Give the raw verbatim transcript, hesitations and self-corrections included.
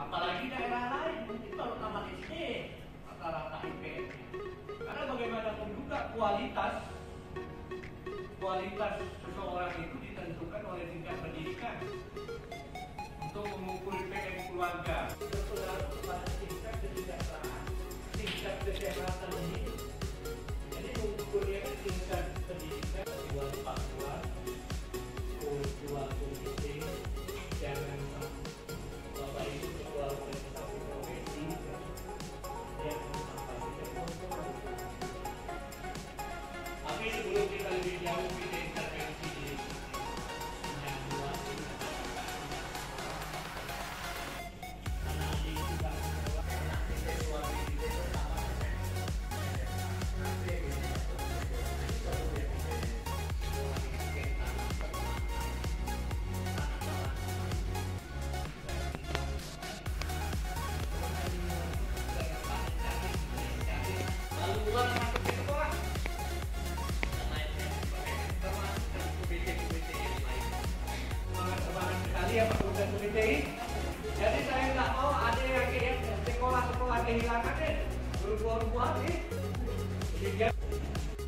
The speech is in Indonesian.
Apalagi daerah lain mungkin baru tamat S D rata-rata I P S. Karena bagaimanapun juga kualitas kualitas seseorang itu ditentukan oleh tingkat pendidikan. Untuk mengukur I P M keluarga, berpengaruh kepada tingkat kesejahteraan, tingkat kesehatan hidup. Jadi mengukurnya tingkat pendidikan dua empat dua, dua politik, jangan bapak ibu ketua organisasi profesi yang tapi sebelum kita lebih jauh kita intervensi di yang dua analisis juga analisis suami itu pertama lalu uang masuk ke sekolah. Semangat sekali ya Pak Bukan Komite. Jadi saya nggak mau ada yang kayak sekolah-sekolah kehilangan deh, berbuah-buah nih.